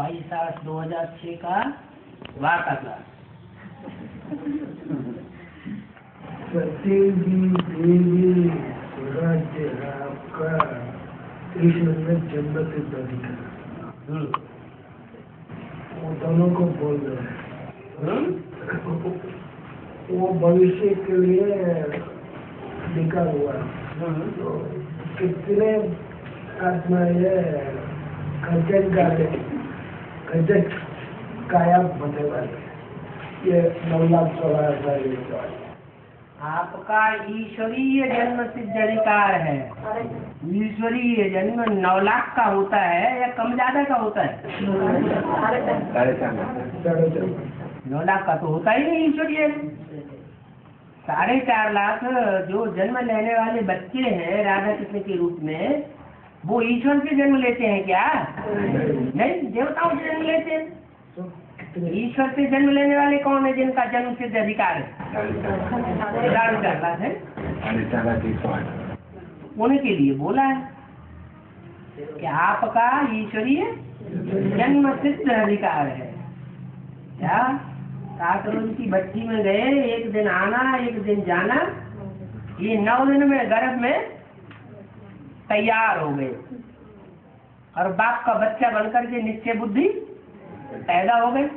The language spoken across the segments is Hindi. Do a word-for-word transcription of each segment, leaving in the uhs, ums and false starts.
बाईस आठ दो हजार छह का वार्ता क्लास। सती देवी स्वराज्य आपका कृष्ण में जन्म सिद्ध अधिकार, वो दोनों को बोल रहे हैं। वो भविष्य के लिए लिखा हुआ तो कितने आत्मा ये खजक गाते खजक काया बने वाले ये नौ लाख सोलह हजार। आपका ईश्वरीय जन्म सिद्ध अधिकार है। ईश्वरीय जन्म नौ लाख का होता है या कम ज्यादा का होता है? नौ लाख का तो होता ही नहीं ईश्वरीय। साढ़े चार लाख जो जन्म लेने वाले बच्चे हैं राधा कृष्ण के रूप में, वो ईश्वर से जन्म लेते हैं क्या? नहीं, देवताओं से जन्म लेते हैं। ईश्वर से जन्म लेने वाले कौन है जिनका जन्म सिद्ध अधिकार है? साढ़े चार लाख है। उनके लिए बोला है कि आपका ईश्वरीय जन्म सिद्ध अधिकार है। क्या सात रोज की भट्टी में गए, एक दिन आना एक दिन जाना, ये नौ दिन में गर्भ में तैयार हो गए और बाप का बच्चा बनकर के निश्चय बुद्धि पैदा हो गई।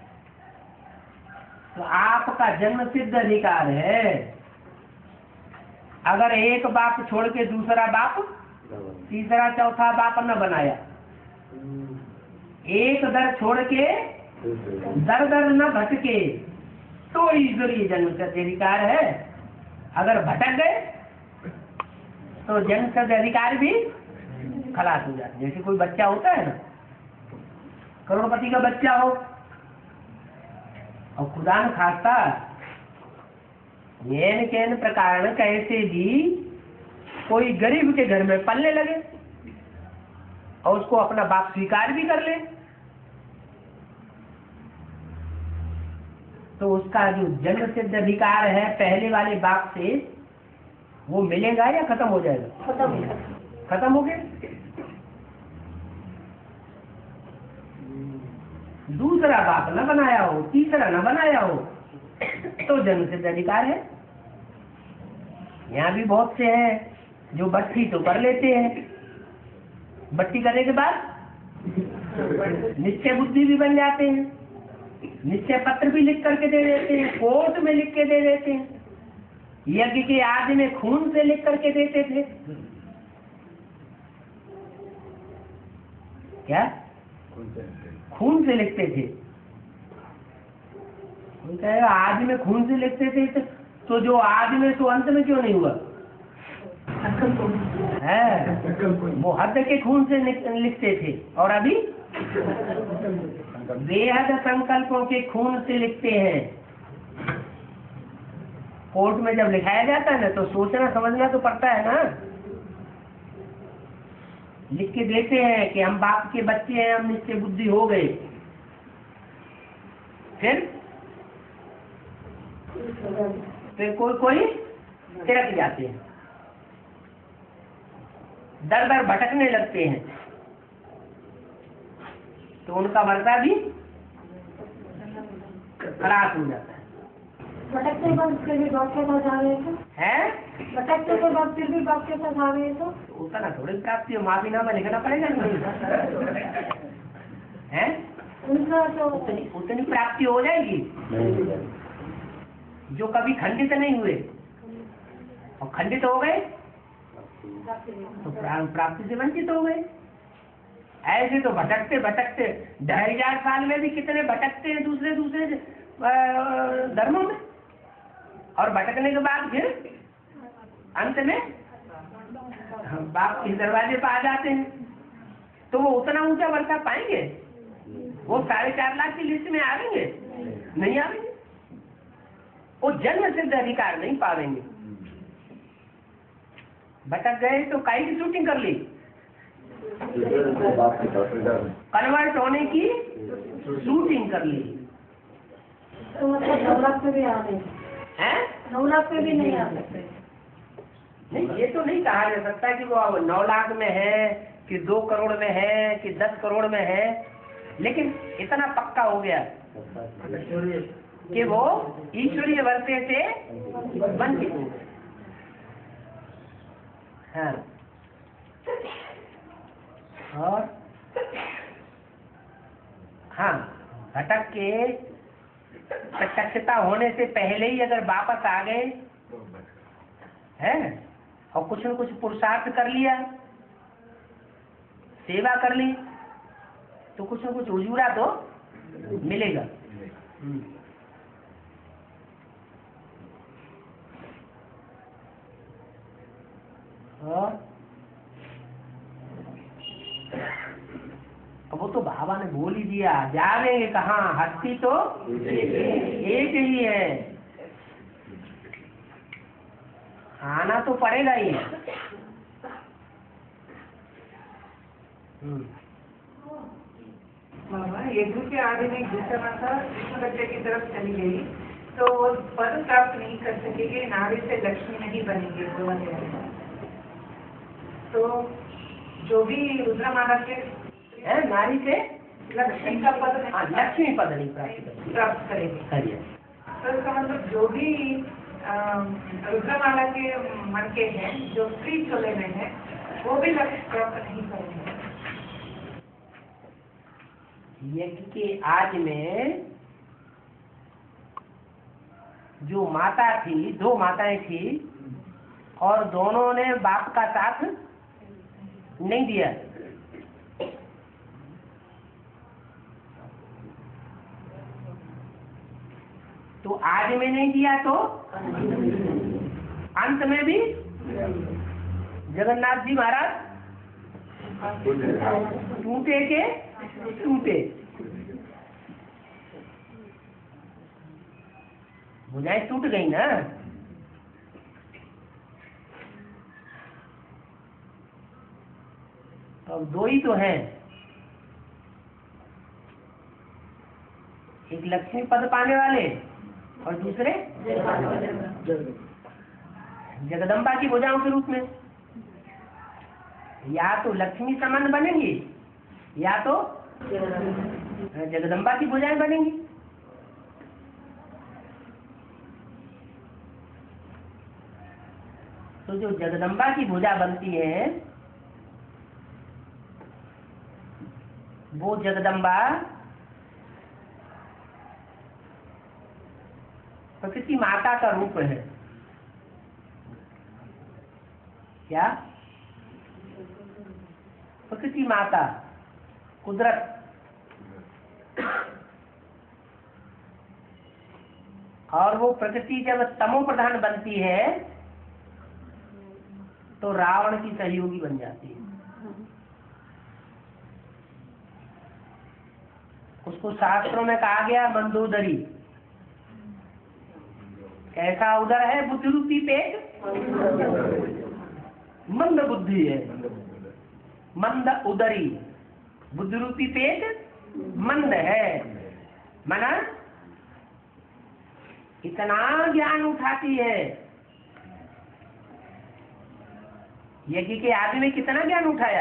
तो आपका जन्म सिद्ध अधिकार है। अगर एक बाप छोड़ के दूसरा बाप, तीसरा चौथा बाप न बनाया, एक दर छोड़ के दर दर न भटके, तो ईश्वरीय जन्म सिद्ध अधिकार है। अगर भटक गए तो जन्म सिद्ध अधिकार भी खलास हो जाता। जैसे कोई बच्चा होता है ना, करोड़पति का बच्चा हो और खुदा न खास्ता येन केन प्रकार कैसे भी कोई गरीब के घर में पलने लगे और उसको अपना बाप स्वीकार भी कर ले, तो उसका जो जन्म सिद्ध अधिकार है पहले वाले बाप से, वो मिलेगा या खत्म हो जाएगा? खत्म हो गया। खत्म हो गया। दूसरा बाप न बनाया हो, तीसरा न बनाया हो, तो जन्म सिद्ध अधिकार है। यहाँ भी बहुत से हैं जो बट्टी तो कर लेते हैं, बट्टी करने के बाद निश्चय बुद्धि भी बन जाते हैं, निश्चय पत्र भी लिख करके दे देते हैं, कोर्ट में लिख के दे देते हैं। यज्ञ के आदि में खून से लिख करके देते थे। क्या खून से लिखते थे? कोई कहेगा आदि में खून से लिखते थे, तो जो आदि में तो अंत में क्यों नहीं हुआ है? वो हद के खून से लिखते थे और अभी बेहद संकल्पों के खून से लिखते हैं। कोर्ट में जब लिखाया जाता है ना, तो सोचना समझना तो पड़ता है ना। लिख के देते हैं कि हम बाप के बच्चे हैं, हम निश्चय बुद्धि हो गए। फिर फिर कोई कोई तिरक जाते हैं, दर दर भटकने लगते हैं, तो उनका वर्षा भी खराब हो जाता है। भटकते बाद फिर भी बाप के पास आ गए तो है? भटकते के बाद फिर भी बाप के पास आ गए तो उतना थोड़ी प्राप्ति हो, माफीनामा लिखना पड़ेगा है? उनका तो उतनी उतनी प्राप्ति हो जाएगी जो कभी खंडित नहीं हुए, और खंडित हो गए तो प्राप्ति से वंचित हो गए। ऐसे तो भटकते भटकते ढाई हजार साल में भी कितने भटकते हैं दूसरे दूसरे धर्मों में, और भटकने के बाद फिर अंत में बाप के दरवाजे पर आ जाते हैं। तो वो उतना ऊंचा वर्षा पाएंगे? वो साढ़े चार लाख की लिस्ट में आवेंगे? नहीं आवेंगे। वो जन्म सिद्ध अधिकार नहीं पावेंगे। भटक गए तो काई की शूटिंग कर ली, कन्वर्ट होने की शूटिंग कर ली। तो मतलब नौ लाख पे भी आ गए हैं? नौ लाख पे भी नहीं आ सकते। नहीं, ये तो नहीं कहा जा सकता कि वो नौ लाख में है कि दो करोड़ में है कि दस करोड़ में है। लेकिन इतना पक्का हो गया कि वो ईश्वरीय वर्षे से वंचित हो गए। हाँ, और हाँ, घटक के प्रत्यक्षता होने से पहले ही अगर वापस आ गए हैं और कुछ न कुछ पुरुषार्थ कर लिया, सेवा कर ली, तो कुछ न कुछ उजूरा तो मिलेगा। और वो तो बाबा ने बोल ही दिया, जावेंगे कहाँ, हस्ती तो एक ही है, आना तो पड़ेगा ही। मामा यज्ञ के आदि में दूसरा माता विष्णु बच्चे की तरफ चली गई तो वो पद प्राप्त नहीं कर सकेगी, नारी से लक्ष्मी नहीं बनेंगे दोनों। तो जो भी रुद्रमाला के है नारी से लक्ष्मी का पद हाँ, लक्ष्मी पद नहीं प्राप्त प्राप्त करेगी। करिए। तो इसका मतलब जो भी रुद्रमाला के मन के हैं, जो फ्री चले में हैं, वो भी लक्ष्य प्राप्त नहीं करेंगे। यज्ञ के आज में जो माता थी, दो माताएं थी, और दोनों ने बाप का साथ नहीं दिया। तो आज में नहीं दिया तो अंत में भी जगन्नाथ जी महाराज टूटे के टूटे, भुजाएं टूट गई ना। अब दो ही तो हैं, एक लक्ष्मी पद पाने वाले और दूसरे जगदम्बा की भुजाओं के रूप में। या तो लक्ष्मी संबंध बनेंगी या तो जगदम्बा की भुजाएं बनेंगी। तो जो जगदम्बा की भुजा बनती है वो जगदम्बा प्रकृति माता का रूप है। क्या? प्रकृति माता, कुदरत। और वो प्रकृति जब तमो प्रधान बनती है तो रावण की सहयोगी बन जाती है। उसको शास्त्रों में कहा गया मंदोदरी। कैसा उदर है? बुद्धि रूपी पेट मंद बुद्धि है। मंद उदरी, बुद्धि रूपी पेट मंद है। मना इतना ज्ञान उठाती है। यज्ञ के आदि में कितना ज्ञान उठाया?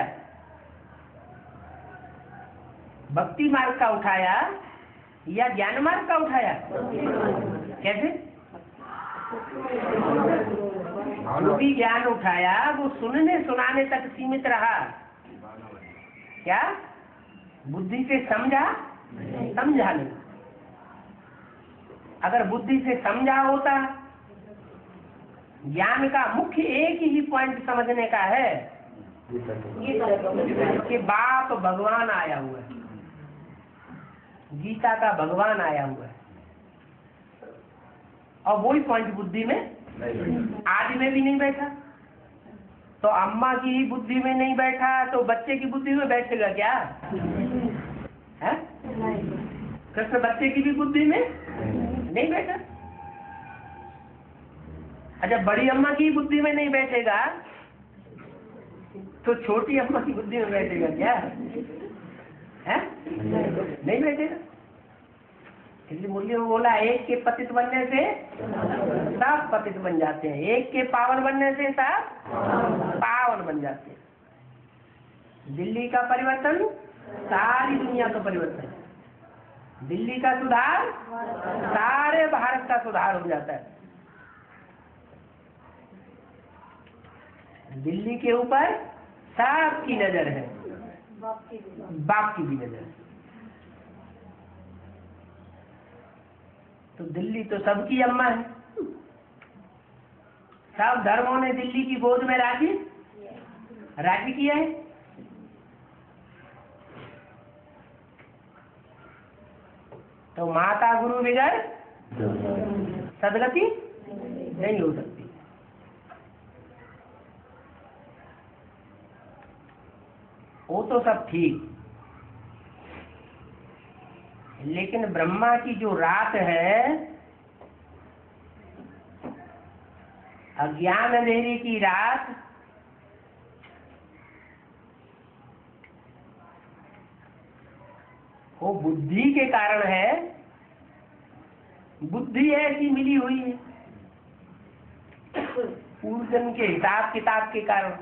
भक्ति मार्ग का उठाया या ज्ञान मार्ग का उठाया? कैसे? जो भी ज्ञान उठाया वो सुनने सुनाने तक सीमित रहा। क्या? बुद्धि से समझा समझा नहीं। अगर बुद्धि से समझा होता, ज्ञान का मुख्य एक ही पॉइंट समझने का है कि बाप भगवान आया हुआ है, गीता का भगवान आया हुआ है, और वही पॉइंट बुद्धि में आदि में भी नहीं बैठा। तो अम्मा की ही बुद्धि में नहीं बैठा तो बच्चे की बुद्धि में बैठेगा क्या? है? कृष्ण बच्चे की भी बुद्धि में नहीं बैठा। अच्छा, बड़ी अम्मा की बुद्धि में नहीं बैठेगा तो छोटी अम्मा की बुद्धि में बैठेगा क्या? है? नहीं बैठेगा। इसलिए मुरली में बोला, एक के पतित बनने से सब पतित बन जाते हैं, एक के पावन बनने से सब पावन बन जाते हैं। दिल्ली का परिवर्तन सारी दुनिया का परिवर्तन। दिल्ली का सुधार, सारे भारत का सुधार हो जाता है। दिल्ली के ऊपर सबकी नजर है, बाप की भी। बाप की भी नजर है। तो दिल्ली तो सबकी अम्मा है। सब धर्मों ने दिल्ली की गोद में राजी राजी किया है। तो माता गुरु बिगड़ सदगति नहीं हो सकती। वो तो सब ठीक, लेकिन ब्रह्मा की जो रात है, अज्ञान अंधेरे की रात, वो बुद्धि के कारण है। बुद्धि ऐसी मिली हुई है पूर्व जन्म के हिसाब किताब के कारण।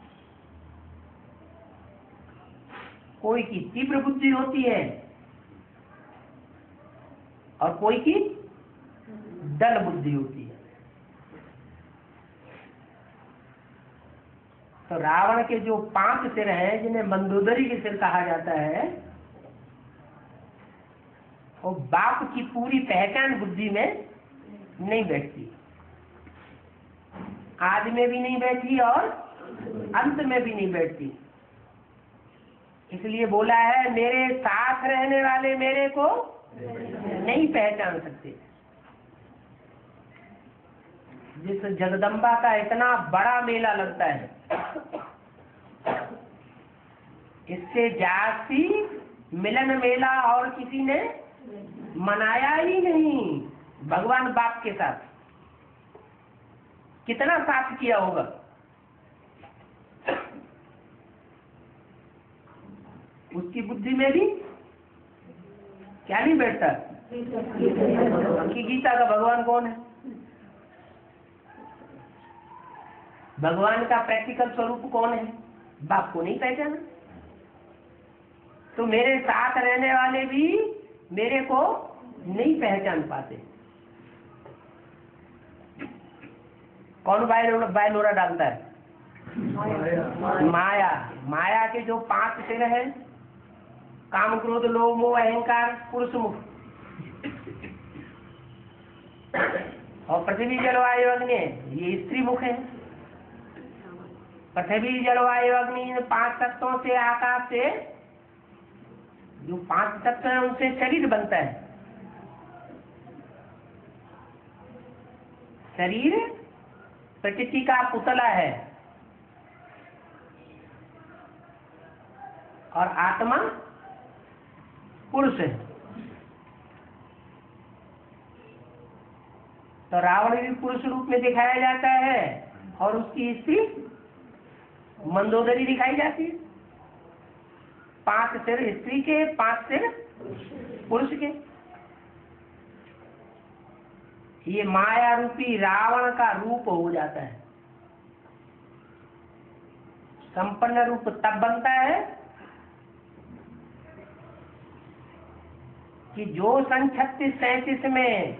कोई की तीव्र बुद्धि होती है और कोई की दल बुद्धि होती है। तो रावण के जो पांच सिर हैं, जिन्हें मंदोदरी के सिर कहा जाता है, वो बाप की पूरी पहचान बुद्धि में नहीं बैठती, आदि में भी नहीं बैठी और अंत में भी नहीं बैठती। इसलिए बोला है, मेरे साथ रहने वाले मेरे को नहीं पहचान सकते। जिस जगदम्बा का इतना बड़ा मेला लगता है, इससे जाती मिलन मेला और किसी ने मनाया ही नहीं। भगवान बाप के साथ कितना साथ किया होगा। उसकी बुद्धि में भी क्या नहीं बैठता कि गीता का भगवान कौन है। भगवान का प्रैक्टिकल स्वरूप कौन है, बाप को नहीं पहचाना। तो मेरे साथ रहने वाले भी मेरे को नहीं पहचान पाते। कौन बायलोरा डालता है? माया। माया के जो पांच सिर है, काम क्रोध लोभ मोह अहंकार, पुरुष मुख, और पृथ्वी जलवायु अग्नि, ये स्त्री मुख है। पृथ्वी जलवायु अग्नि पांच तत्वों से, आकाश से, जो पांच तत्व है उनसे शरीर बनता है। शरीर प्रकृति का पुतला है और आत्मा पुरुष है। तो रावण भी पुरुष रूप में दिखाया जाता है और उसकी स्त्री मंदोदरी दिखाई जाती है। पांच सिर स्त्री के, पांच सिर पुरुष के। ये माया रूपी रावण का रूप हो जाता है। संपन्न रूप तब बनता है कि जो सन छत्तीस सैंतीस में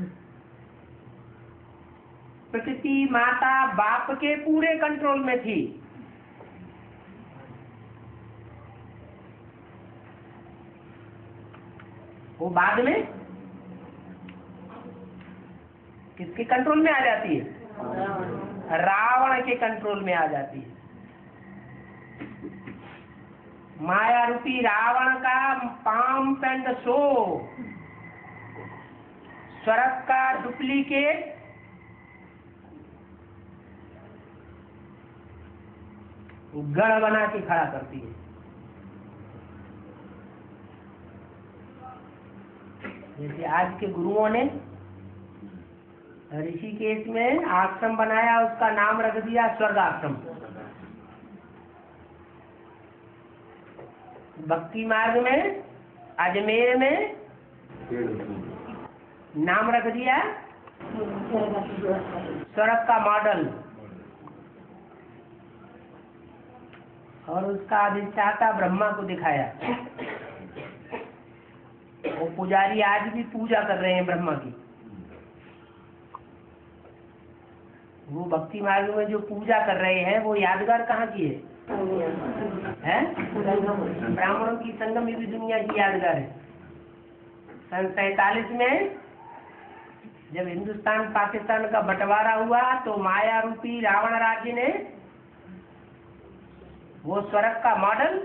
प्रकृति माता बाप के पूरे कंट्रोल में थी, वो बाद में किसके कंट्रोल में आ जाती है? रावण के कंट्रोल में आ जाती है। माया रूपी रावण का पांप एंड शो, स्वर्ग का डुप्लीकेट, गढ़ बना के खड़ा करती है। जैसे आज के गुरुओं ने ऋषिकेश में आश्रम बनाया, उसका नाम रख दिया स्वर्ग आश्रम। भक्ति मार्ग में अजमेर में नाम रख दिया स्वर्ग का मॉडल। और उसका अधिष्ठाता ब्रह्मा को दिखाया। वो पुजारी आज भी पूजा कर रहे हैं ब्रह्मा की। वो भक्ति मार्ग में जो पूजा कर रहे हैं वो यादगार कहाँ की है? हैं? ब्राह्मणों की संगम युग दुनिया की यादगार है। सन सैतालीस में जब हिंदुस्तान पाकिस्तान का बंटवारा हुआ तो माया रूपी रावण राज्य ने वो स्वर्ग का मॉडल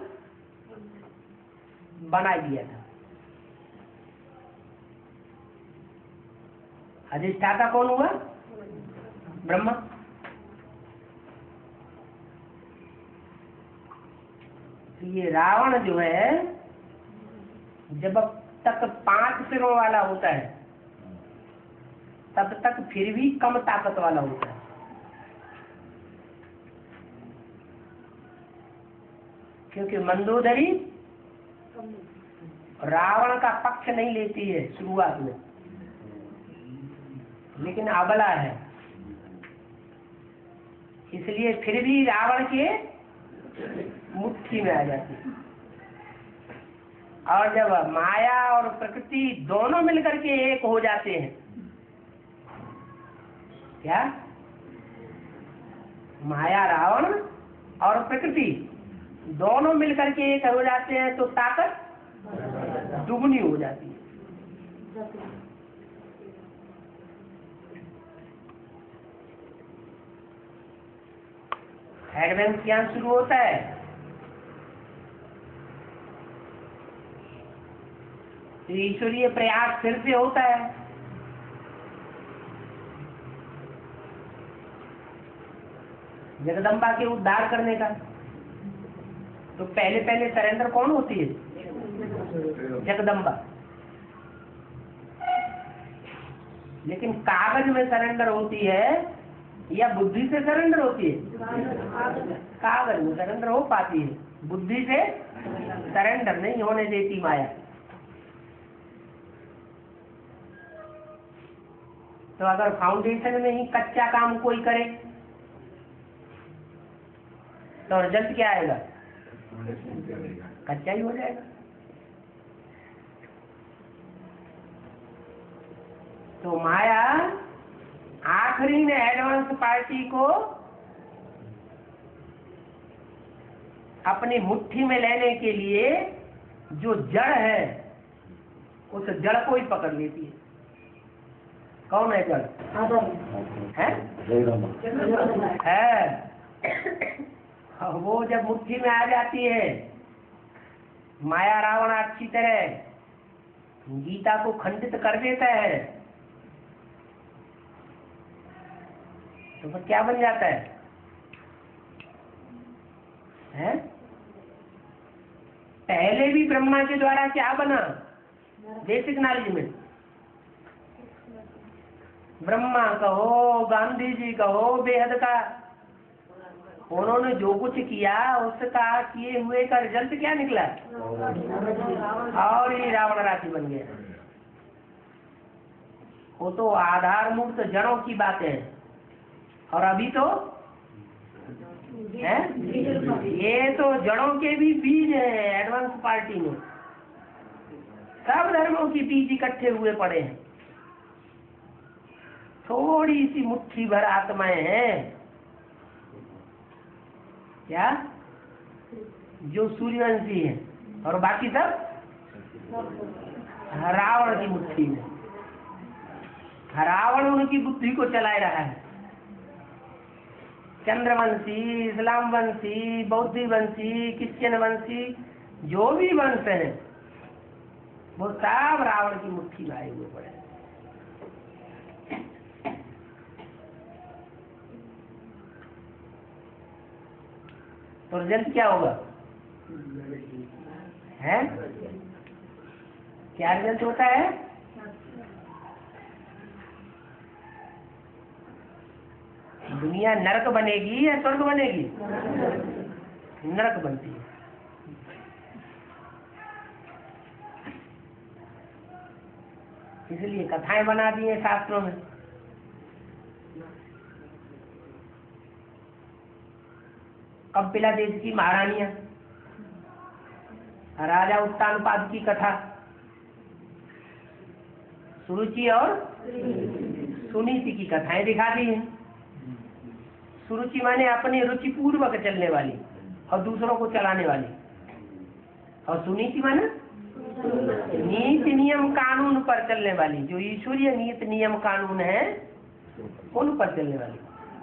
बना दिया था। अधिष्ठाता कौन हुआ? ब्रह्मा। तो ये रावण जो है जब तक पांच सिरों वाला होता है तब तक फिर भी कम ताकत वाला होता है। क्योंकि मंदोदरी रावण का पक्ष नहीं लेती है शुरुआत में, लेकिन अबला है, इसलिए फिर भी रावण के मुट्ठी में आ जाती है। और जब माया और प्रकृति दोनों मिलकर के एक हो जाते हैं, क्या माया रावण और प्रकृति दोनों मिलकर के एक हो जाते हैं तो ताकत दुगनी हो जाती है। एडवेंस ज्ञान शुरू होता है तो ईश्वरीय प्रयास फिर से होता है। जगदम्बा के उद्धार करने का तो पहले पहले सरेंडर कौन होती है? जगदम्बा। लेकिन कागज में सरेंडर होती है या बुद्धि से सरेंडर होती है? कागज में सरेंडर हो पाती है, बुद्धि से सरेंडर नहीं होने देती माया। तो अगर फाउंडेशन में ही कच्चा काम कोई करे तो रिजल्ट क्या आएगा? कच्चा ही हो जाएगा। तो माया आखिरी में एडवांस पार्टी को अपनी मुट्ठी में लेने के लिए जो जड़ है उस जड़ को ही पकड़ लेती है। कौन है जड़? है? है। वो जब मुट्ठी में आ जाती है, माया रावण अच्छी तरह गीता को खंडित कर देता है, तो फिर क्या बन जाता है? हैं? पहले भी ब्रह्मा के द्वारा क्या बना? बेसिक नॉलेज में ब्रह्मा कहो, गांधी जी कहो, बेहद का उन्होंने जो कुछ किया उसका किए हुए का रिजल्ट क्या निकला? और ये रावण राशि बन गया। वो तो आधार मूर्त जड़ों की बात है, और अभी तो है ये तो जड़ों के भी बीज है। एडवांस पार्टी में सब धर्मों की बीज इकट्ठे हुए पड़े हैं। थोड़ी सी मुट्ठी भर आत्माएं हैं क्या जो सूर्यवंशी है, और बाकी सब रावण की मुट्ठी में। रावण उनकी बुद्धि को चलाए रहा है। चंद्रवंशी, इस्लाम वंशी, बौद्धी वंशी, क्रिश्चियन वंशी, जो भी वंश है वो सब रावण की मुट्ठी में आए हुए पड़े। तो रिजल्ट क्या होगा? है क्या रिजल्ट होता है? दुनिया नरक बनेगी या स्वर्ग बनेगी? नरक बनती है। इसलिए कथाएं बना दी हैं शास्त्रों में। कपिला देश की महारानियां, राजा उत्तानपाद की कथा, सुरुचि और सुनीति की कथाएं दिखा दी हैं। सुरुचि माने अपनी रुचि पूर्वक चलने वाली और दूसरों को चलाने वाली, और सुनीति माने नीति नियम कानून पर चलने वाली, जो ईश्वरीय नीति नियम कानून है उन पर चलने वाली।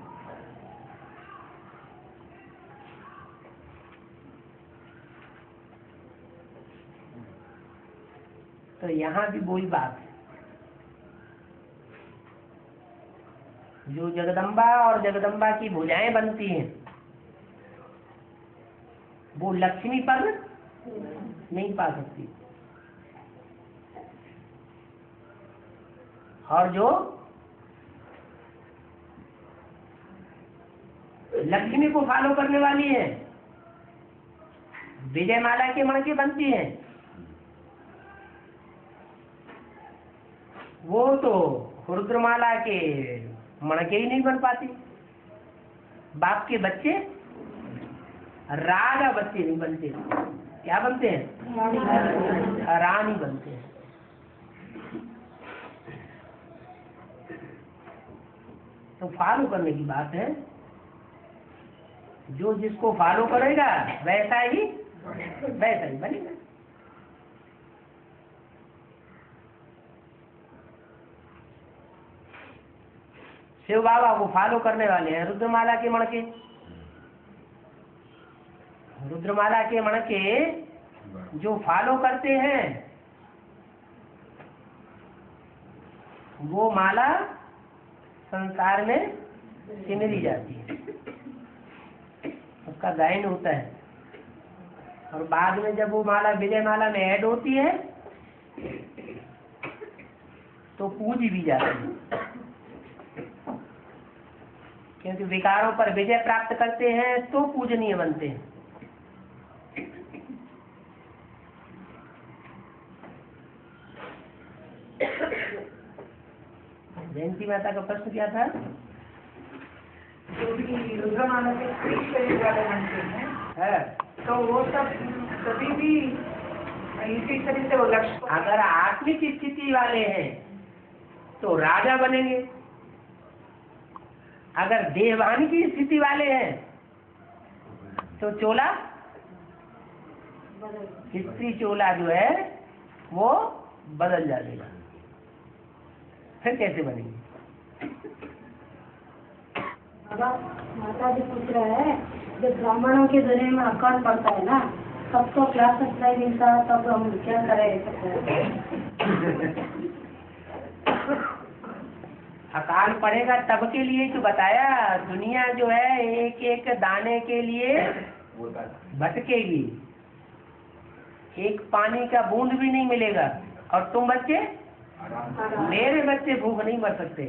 तो यहाँ भी वही बात है, जो जगदम्बा और जगदम्बा की भुजाएं बनती हैं वो लक्ष्मी पर नहीं पा सकती, और जो लक्ष्मी को फॉलो करने वाली है विजयमाला के मणके बनती हैं, वो तो रुद्रमाला के मणके ही नहीं बन पाती। बाप के बच्चे राजा बच्चे नहीं बनते, क्या बनते हैं? रानी बनते हैं। तो फॉलो करने की बात है, जो जिसको फॉलो करेगा वैसा ही वैसा ही बनेगा। शिव बाबा को फॉलो करने वाले हैं रुद्रमाला के मणके। रुद्रमाला के मणके जो फॉलो करते हैं वो माला संसार में सिमरी जाती है, उसका गायन होता है, और बाद में जब वो माला विजय माला में ऐड होती है तो पूजी भी जाती है, क्योंकि विकारों पर विजय प्राप्त करते हैं तो पूजनीय बनते हैं। जयंती माता का प्रश्न क्या था? जो भी रुद्रमाला के स्त्री शरीर वाले बनते हैं है तो वो सब कभी भी इसी शरीर से वो लक्ष्य, अगर आत्मिक स्थिति वाले हैं तो राजा बनेंगे, अगर देवान की स्थिति वाले हैं तो चोला, स्त्री चोला जो है वो बदल जाएगा, फिर कैसे बनेगी? माता जी पूछ रहे हैं, जब ब्राह्मणों के जरिए में अकाल पड़ता है ना, तब तो क्लास नहीं मिलता, तब तो हम क्या करें? अकाल पड़ेगा तब के लिए तो बताया, दुनिया जो है एक एक दाने के लिए भटकेगी, एक पानी का बूंद भी नहीं मिलेगा, और तुम बच्चे, मेरे बच्चे भूख नहीं मर सकते।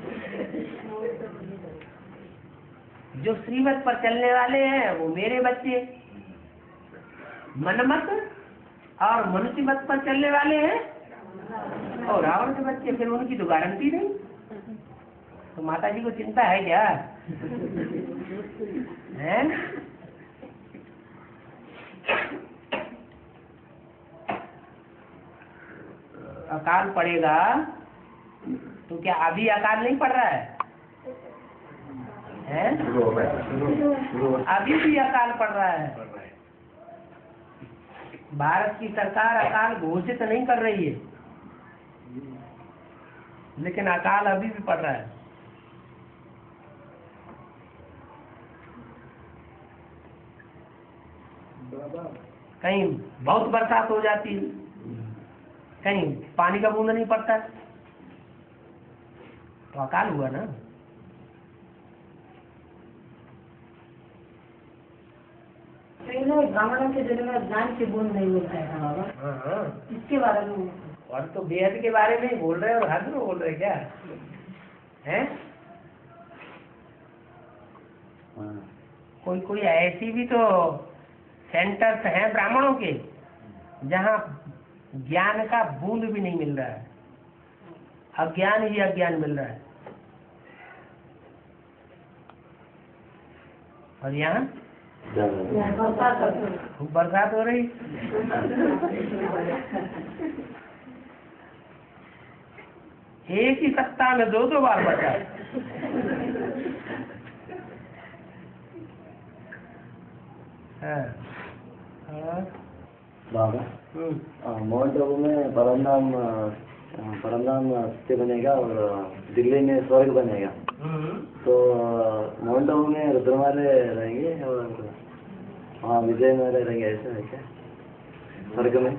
जो श्रीमत पर चलने वाले हैं वो मेरे बच्चे, मनमत और मनुष्य मत पर चलने वाले हैं और रावण के बच्चे, फिर उनकी तो गारंटी नहीं। तो माता जी को चिंता है क्या? है? अकाल पड़ेगा तो क्या अभी अकाल नहीं पड़ रहा है? हैं? अभी भी अकाल पड़ रहा है। भारत की सरकार अकाल घोषित नहीं कर रही है, लेकिन अकाल अभी भी पड़ रहा है। कहीं बहुत बरसात हो जाती है, कहीं पानी का बूंद नहीं पड़ता, तो अकाल हुआ ना। ब्राह्मणों के जन्म में ज्ञान की बूंद नहीं मिलता है बाबा, हाँ, इसके बारे में। और तो बेहद के बारे में ही बोल रहे और हद में बोल रहे क्या हैं? कोई कोई ऐसी भी तो सेंटर्स हैं ब्राह्मणों के जहाँ ज्ञान का बूंद भी नहीं मिल रहा है, अज्ञान ही अज्ञान मिल रहा है। और यहाँ खूब बरसात हो रही। एक ही सप्ताह में दो दो बार बचा। हाँ। हाँ। बाबा हम्म। माउंट आबू में परमधाम परमधाम सत्य बनेगा और दिल्ली में स्वर्ग बनेगा। हम्म। तो माउंट आबू में रुद्रमाले रहेंगे और हाँ विजय माले रहेंगे, ऐसा है क्या स्वर्ग में?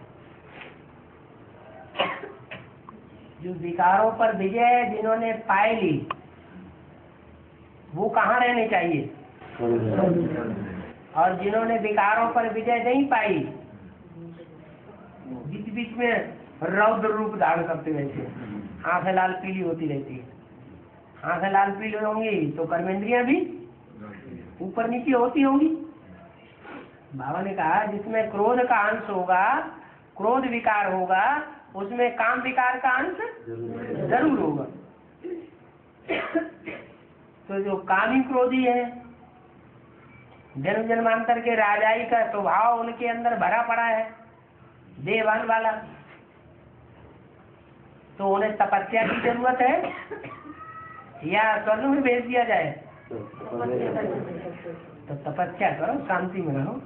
जो विकारों पर विजय जिन्होंने पाई ली वो कहाँ रहने चाहिए? और जिन्होंने विकारों पर विजय नहीं पाई बीच बीच में रौद्र रूप धारण करते रहते हैं, आंखें लाल पीली होती रहती है। आंखें लाल पीली होंगी तो कर्मेंद्रियां भी ऊपर नीचे होती होंगी। बाबा ने कहा जिसमें क्रोध का अंश होगा, क्रोध विकार होगा, उसमें काम विकार का अंश जरूर होगा। तो जो कामी क्रोधी है, जन्म जन्मांतर के राजाई का स्वभाव उनके अंदर भरा पड़ा है, देवान वाला, तो उन्हें तपस्या की जरूरत है या स्वर्ग में भेज दिया जाए? तो तपस्या करो, शांति में रहो।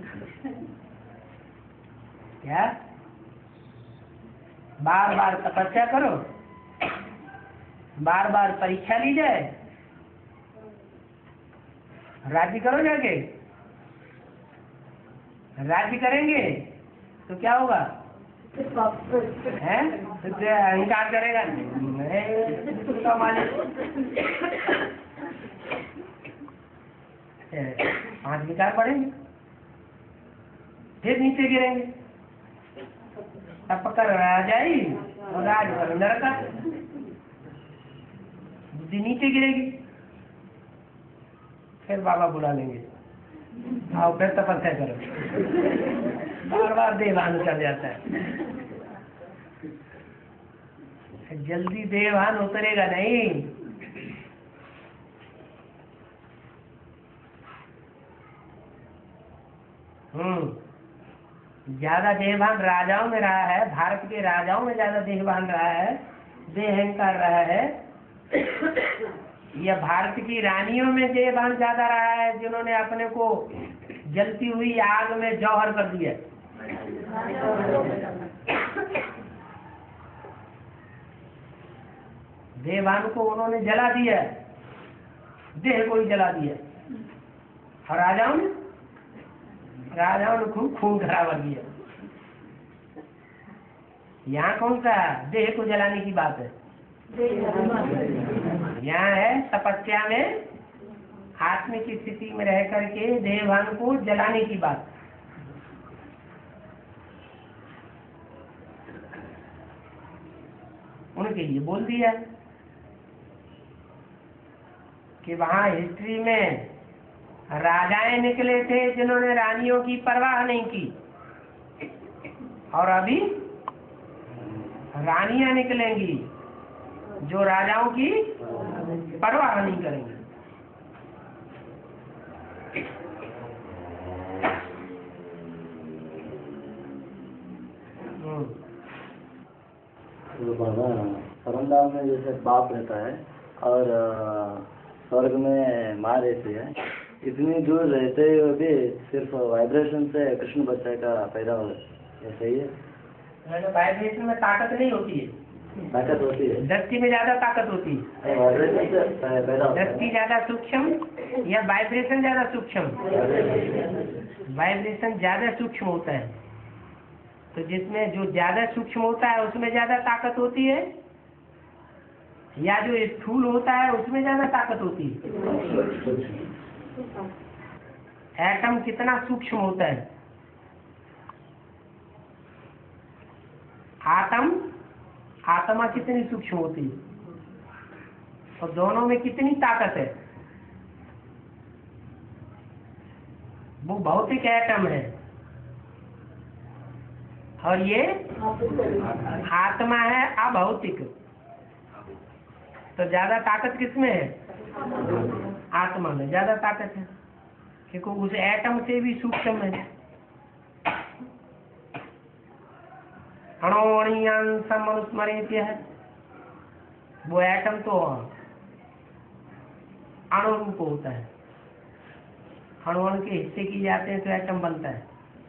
क्या बार बार तपस्या करो, बार बार परीक्षा ली जाए, राज्य करो, जाके राज्य करेंगे तो क्या होगा? हैं? तो अहंकार करेगा, मैं तो मालिक। पांच विकार बढ़ेंगे, फिर नीचे गिरेंगे, तप कर राजाई और राज कर नरक, बुद्धि नीचे गिरेगी। फिर बाबा बुला लेंगे, आओ फिर तपस्या करो। बार बार देवभान चल जाता है, जल्दी देवभान उतरेगा नहीं। हम्म ज्यादा देहभान राजाओं में रहा है, भारत के राजाओं में ज्यादा देहभान रहा है, देहंकार रहा है, या भारत की रानियों में देहभान ज्यादा रहा है जिन्होंने अपने को जलती हुई आग में जौहर कर दिया? देहभान को उन्होंने जला दिया, देह को ही जला दिया। और राजाओं ने राजाओं ने खूब खून खराबा किया। यहाँ कौन सा देह को जलाने की बात है? यहाँ है तपस्या में आत्मिक स्थिति में रह करके देहभान को जलाने की बात। उनके लिए बोल दिया कि वहाँ हिस्ट्री में राजाएं निकले थे जिन्होंने रानियों की परवाह नहीं की, और अभी रानियां निकलेंगी जो राजाओं की परवाह नहीं करेंगी। तो बाबा परमधाम में जैसे बाप रहता है और स्वर्ग में माँ रहती है, इतनी दूर रहते हुए भी सिर्फ वाइब्रेशन से कृष्ण बच्चा का पैदा हो, ये सही है? वाइब्रेशन में ताकत नहीं होती है, ताकत होती है, दृष्टि में ज्यादा ताकत होती है। वाइब्रेशन से पैदा होता है। दृष्टि ज्यादा सूक्ष्म या वाइब्रेशन ज्यादा सूक्ष्म? वाइब्रेशन ज्यादा सूक्ष्म होता है, तो जिसमें जो ज्यादा सूक्ष्म होता है उसमें ज्यादा ताकत होती है, या जो स्थूल होता है उसमें ज्यादा ताकत होती है? एटम कितना सूक्ष्म होता है? आत्म आत्मा कितनी सूक्ष्म होती है? और दोनों में कितनी ताकत है? वो भौतिक एटम है और ये आत्मा है अभौतिक। तो ज्यादा ताकत किसमें है? आत्मा में ज्यादा ताकत है। देखो उस एटम से भी सूक्ष्म है। अणोअणीयांसम अनुस्मरेत्य है, वो एटम तो अणु रूप होता है, अणु अणु के हिस्से किए जाते हैं तो एटम बनता है,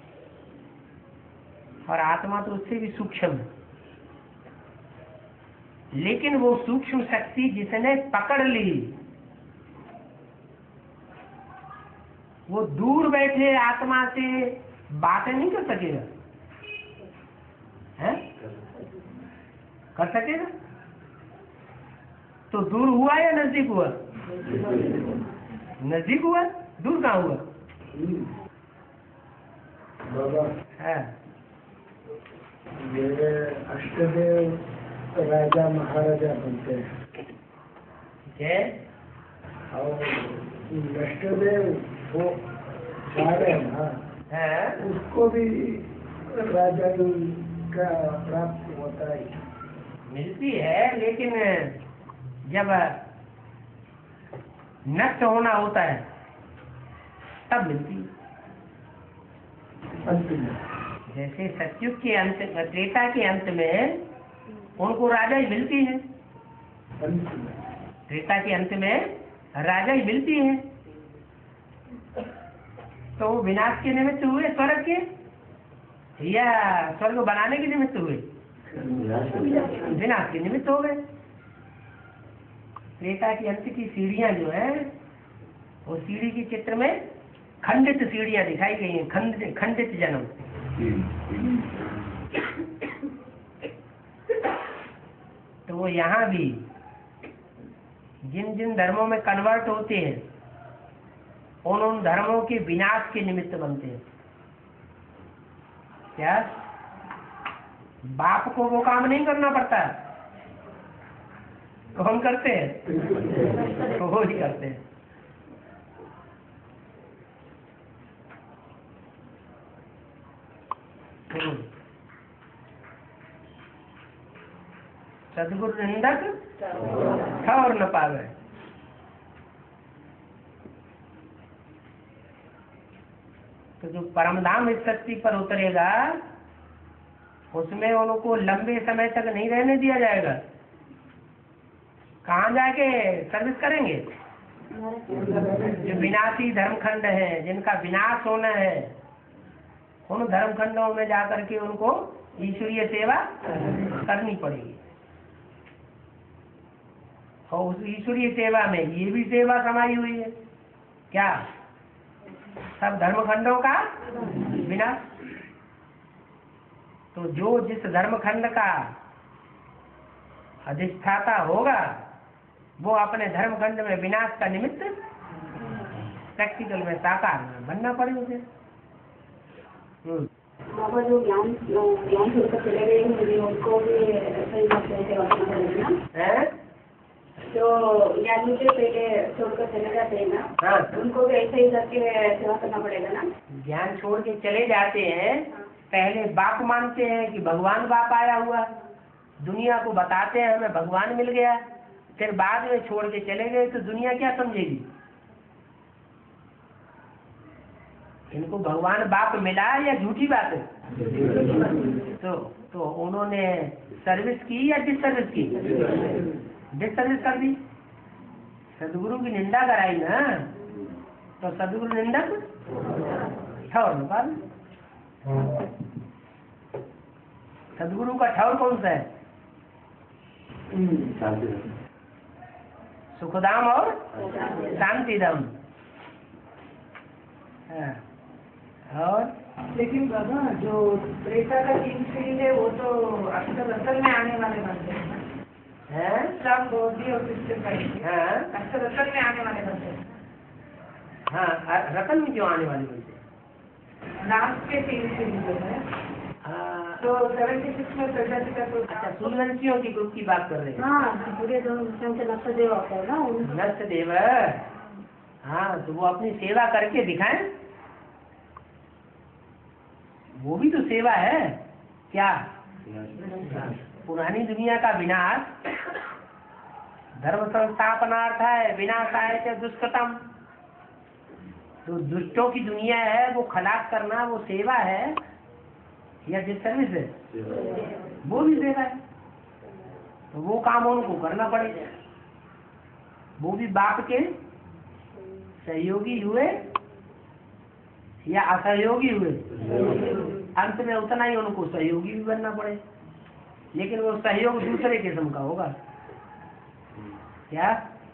और आत्मा तो उससे भी सूक्ष्म है। लेकिन वो सूक्ष्म शक्ति जिसने पकड़ ली, वो दूर बैठे आत्मा से बातें नहीं कर सकेगा, है? कर सकेगा? तो दूर हुआ या नजदीक हुआ? नजदीक हुआ, दूर कहाँ हुआ? बाबा है ये अष्टदेव राजा महाराजा बनते हैं, ठीक है। और अष्टदेव वो सारे ना है उसको भी राजा का प्राप्त होता है। मिलती है, लेकिन जब नष्ट होना होता है तब मिलती है। अंत में जैसे सतयुग के अंत, त्रेता के अंत में उनको राजा ही मिलती है, अंत में त्रेता के अंत में राजा ही मिलती है। तो वो विनाश के निमित्त हुए स्वर्ग के, या स्वर्ग बनाने के निमित्त हुए? विनाश के निमित्त हो गए। त्रेता के अंत की सीढ़ियां जो है, वो सीढ़ी के चित्र में खंडित सीढ़ियां दिखाई गई हैं, खंडित खंडित जन्म। तो वो यहाँ भी जिन जिन धर्मों में कन्वर्ट होते हैं, उन उन धर्मों के विनाश के निमित्त बनते हैं। क्या बाप को वो काम नहीं करना पड़ता? कौन करते हैं? तो वो ही करते हैं। सदगुरु निंदक ठौर न पावे। तो जो परमधाम इस शक्ति पर उतरेगा, उसमें उनको लंबे समय तक नहीं रहने दिया जाएगा। कहाँ जाके सर्विस करेंगे? जो विनाशी धर्मखंड है, जिनका विनाश होना है, उन धर्मखंडों में जाकर के उनको ईश्वरीय सेवा करनी पड़ेगी। और उस ईश्वरीय सेवा में ये भी सेवा समाई हुई है। क्या? सब धर्मखंडों का विनाश। तो जो जिस धर्मखंड का अधिष्ठाता होगा, वो अपने धर्मखंड में विनाश का निमित्त प्रैक्टिकल में साकार में बनना पड़े उसे। बाबा जो ज्ञान ज्ञान छोड़कर चले गए हैं, उनको भी ऐसा ही सेवा करना पड़ेगा ना? जो ज्ञान मुझे पहले छोड़कर चले जाते हैं ना, हाँ, उनको भी ऐसे ही करके सेवा करना पड़ेगा ना? ज्ञान छोड़ के चले जाते हैं, पहले बाप मानते हैं कि भगवान बाप आया हुआ, दुनिया को बताते हैं हमें भगवान मिल गया, फिर बाद में छोड़ के चले गए तो दुनिया क्या समझेगी? इनको भगवान बाप मिला या झूठी बात है? तो तो उन्होंने सर्विस की या डिसर्विस की? डिसर्विस कर दी। सदगुरु की निंदा कराई ना, तो सदगुरु निंदक ठौर निकाल। सदगुरु का ठौर कौन सा है? सुखधाम और शांतिधाम। और लेकिन बाबा जो त्रेता का तीन सीढ़ी है, वो तो अक्षर रतन में आने वाले बनते हैं। हैं? सब बौद्धि और सिस्टम का हाँ अक्षर रतन में आने वाले बनते हैं। हाँ, रतन में क्यों आने वाली बोलते हैं? लास्ट के तीन सीढ़ी जो है, हाँ, तो सेवेंटी सिक्स में प्रजाति का तो अच्छा, सूर्यवंशियों की ग्रुप की बात कर रहे हैं। हाँ, पूरे जो मुस्लिम से नक्शा देव आता है ना, उन नष्ट देव। हाँ, तो वो अपनी सेवा करके दिखाएं, वो भी तो सेवा है। क्या? पुरानी दुनिया का विनाश धर्म संस्थापनार्थ है, विनाशाय च दुष्कृतम। तो दुष्टों की दुनिया है, वो खलास करना वो सेवा है या डिसर्विस है? वो भी सेवा है। तो वो काम उनको करना पड़ेगा। वो भी बाप के सहयोगी हुए या असहयोगी हुए, अंत में उतना ही उनको सहयोगी भी बनना पड़े, लेकिन वो सहयोग दूसरे किस्म का होगा। क्या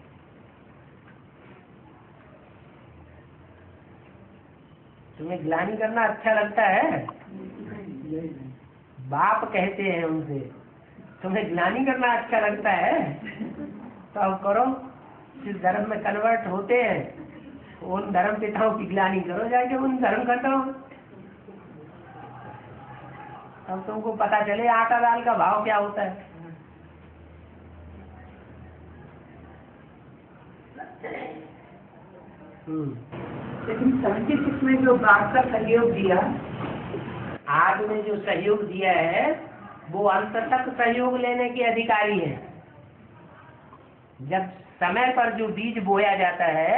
तुम्हें ग्लानि करना अच्छा लगता है? बाप कहते हैं उनसे, तुम्हें ग्लानि करना अच्छा लगता है तो अब करो। जिस धर्म में कन्वर्ट होते हैं उन धर्म पिताओं की ग्लानि करो जाके, उन धर्म करता हूँ। अब तुमको पता चले आटा दाल का भाव क्या होता है। लेकिन सेवेंटी सिक्स में जो बाप का सहयोग दिया, आज में जो सहयोग दिया है वो अंत तक सहयोग लेने के अधिकारी है। जब समय पर जो बीज बोया जाता है,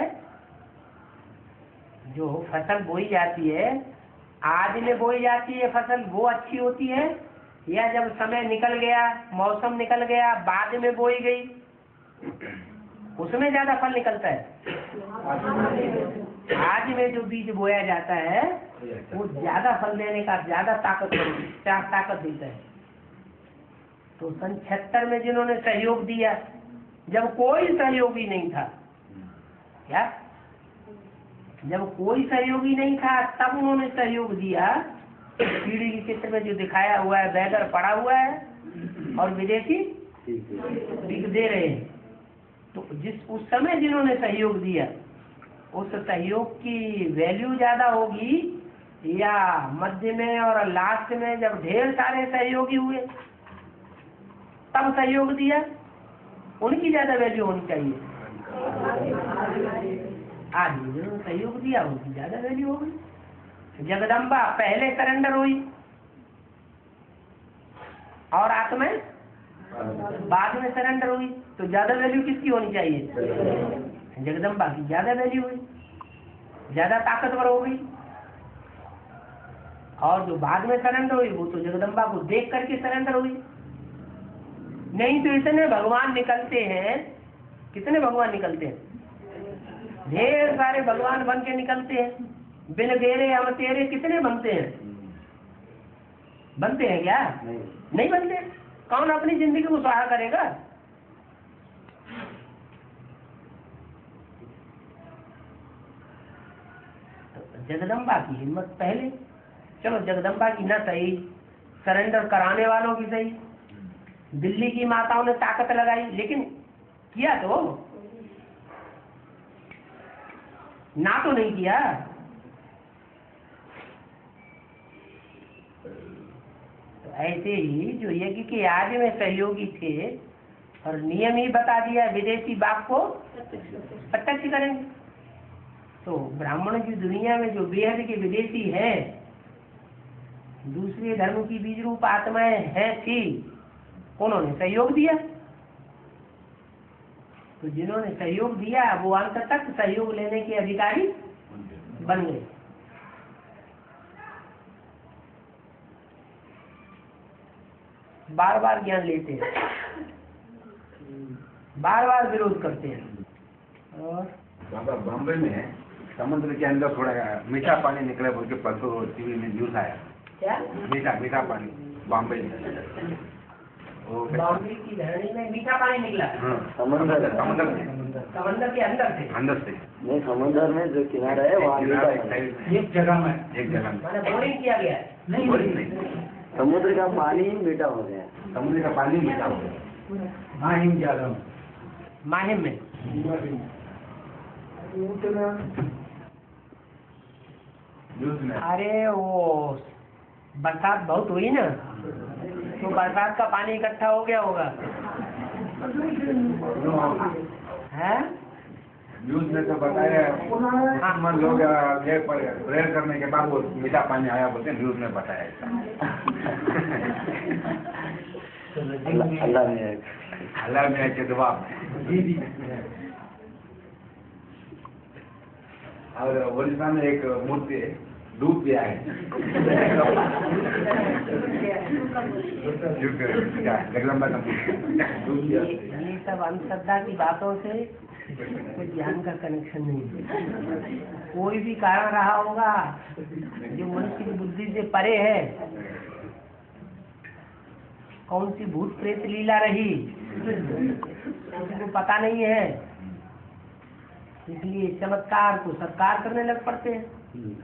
जो फसल बोई जाती है, आज में बोई जाती है फसल, वो अच्छी होती है या जब समय निकल गया, मौसम निकल गया, बाद में बोई गई, उसमें ज्यादा फल निकलता है? आज में जो बीज बोया जाता है वो ज्यादा फल देने का, ज्यादा ताकत ताकत देता है। तो सन छिहत्तर में जिन्होंने सहयोग दिया, जब कोई सहयोगी नहीं था, क्या जब कोई सहयोगी नहीं था तब उन्होंने सहयोग दिया। पीढ़ी के चित्र में जो दिखाया हुआ है, बैगर पड़ा हुआ है और विदेशी बिक दे रहे हैं। तो जिस उस समय जिन्होंने सहयोग दिया, उस सहयोग की वैल्यू ज्यादा होगी या मध्य में और लास्ट में जब ढेर सारे सहयोगी हुए तब सहयोग दिया, उनकी ज्यादा वैल्यू होनी चाहिए? आज जिन्होंने सहयोग दिया उनकी ज्यादा वैल्यू होगी। जगदम्बा पहले सरेंडर हुई और आत्मा बाद में सरेंडर हुई, तो ज्यादा वैल्यू किसकी होनी चाहिए? जगदम्बा की ज्यादा वैल्यू हुई, ज्यादा ताकतवर हो गई। और जो बाद में सरेंडर हुई वो तो जगदम्बा को देख करके सरेंडर हुई। नहीं तो इतने भगवान निकलते हैं, कितने भगवान निकलते हैं, ढेर सारे भगवान बन के निकलते हैं। बिन गेरे हम तेरे कितने बनते हैं? बनते हैं क्या? नहीं, नहीं बनते। कौन अपनी जिंदगी को सहारा करेगा? तो जगदम्बा की हिम्मत पहले, चलो जगदम्बा की ना सही, सरेंडर कराने वालों की सही, दिल्ली की माताओं ने ताकत लगाई, लेकिन किया तो ना तो नहीं किया। तो ऐसे ही जो यज्ञ के आदि में सहयोगी थे और नियम ही बता दिया विदेशी बाप को प्रत्यक्ष करेंगे, तो ब्राह्मण की दुनिया में जो बेहद के विदेशी है, दूसरे धर्म की बीज रूप आत्माएं हैं थी, उन्होंने सहयोग दिया। तो जिन्होंने सहयोग दिया वो अंत तक सहयोग लेने के अधिकारी बन गए। बार बार ज्ञान लेते हैं, बार बार विरोध करते हैं। और बाबा बॉम्बे में समुद्र के अंदर थोड़ा मीठा पानी निकला बोल के परसों टीवी में न्यूज आया। क्या मीठा मीठा पानी बॉम्बे में, बॉम्बे की धरणी में मीठा पानी निकला? समुद्र समुद्र समंदर के अंदर से? अंदर से नहीं, समुद्र में जो किनारा है वहाँ मीठा है। एक जगह में एक जगह में मैंने बोरिंग किया गया है? नहीं बोरिंग नहीं, समुद्र का पानी ही मीठा हो गया। समुद्र का पानी मीठा हो गया। माहिम ज्यादा माहिम में न्यूज में। अरे वो बरसात बहुत हुई ना, तो बरसात का पानी इकट्ठा हो गया होगा है? न्यूज में तो बताया मुसलमान लोग प्रेयर करने के बाद वो मीठा पानी आया बोलते न्यूज में बताया। अल्लाह में अल्लाह में के जवाब और ओडिशा में एक मूर्ति है, डूब गया है। जगदम्बा का डूब गया। ये सब अंधश्रद्धा की बातों से कोई ज्ञान का कनेक्शन नहीं है। कोई भी कारण रहा होगा जो मनुष्य की बुद्धि से परे है। कौन सी भूत प्रेत लीला रही किसी को पता नहीं है, इसलिए चमत्कार को सत्कार करने लग पड़ते हैं।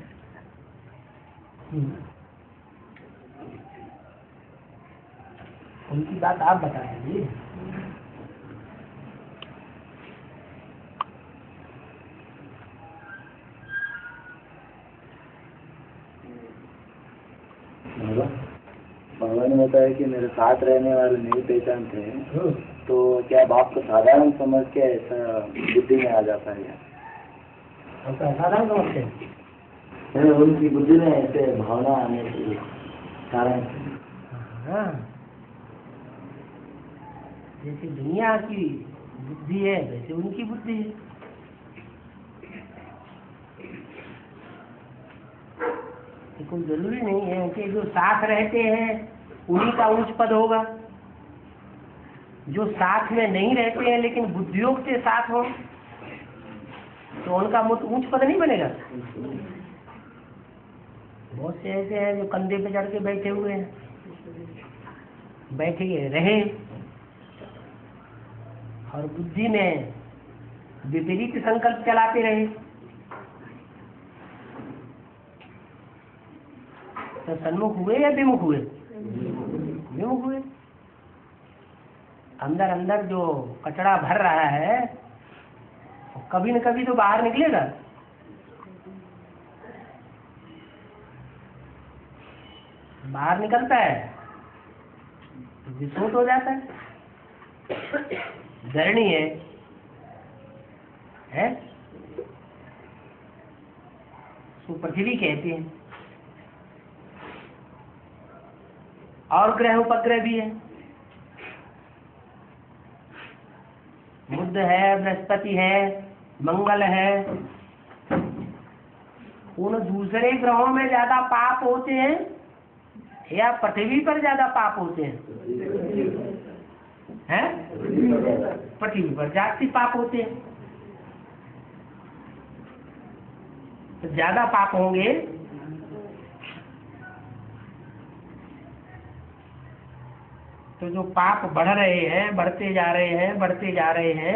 उनकी बात आप बता दीजिए। बाबा ने बताया कि मेरे साथ रहने वाले नहीं पहचानते हैं, तो क्या बाप को साधारण समझ के ऐसा बुद्धि में आ जाता है? साधारण समझते हैं, उनकी बुद्धि में ऐसे भावना आने के कारण। हाँ, जैसे दुनिया की बुद्धि है वैसे उनकी बुद्धि है। कोई जरूरी नहीं है कि जो साथ रहते हैं उन्हीं का उच्च पद होगा। जो साथ में नहीं रहते हैं लेकिन बुद्धियोग से साथ हो तो उनका उच्च पद नहीं बनेगा। बहुत से ऐसे हैं जो कंधे पे चढ़ के बैठे हुए हैं, बैठे रहे और बुद्धि में विपरीत संकल्प चलाते रहे, तो सन्मुख हुए या विमुख हुए? विमुख हुए। अंदर अंदर जो कचरा भर रहा है कभी न कभी तो बाहर निकलेगा। बाहर निकलता है तो विस्फोट हो जाता है। धरणी है, है? तो पृथ्वी कहते हैं, और ग्रह उपग्रह भी है। बुध है, बृहस्पति है, मंगल है। उन दूसरे ग्रहों में ज्यादा पाप होते हैं या पृथ्वी पर ज्यादा पाप होते हैं? हैं? पृथ्वी पर ज्यादा पाप होते हैं। तो ज्यादा पाप होंगे तो जो पाप बढ़ रहे हैं, बढ़ते जा रहे हैं, बढ़ते जा रहे हैं,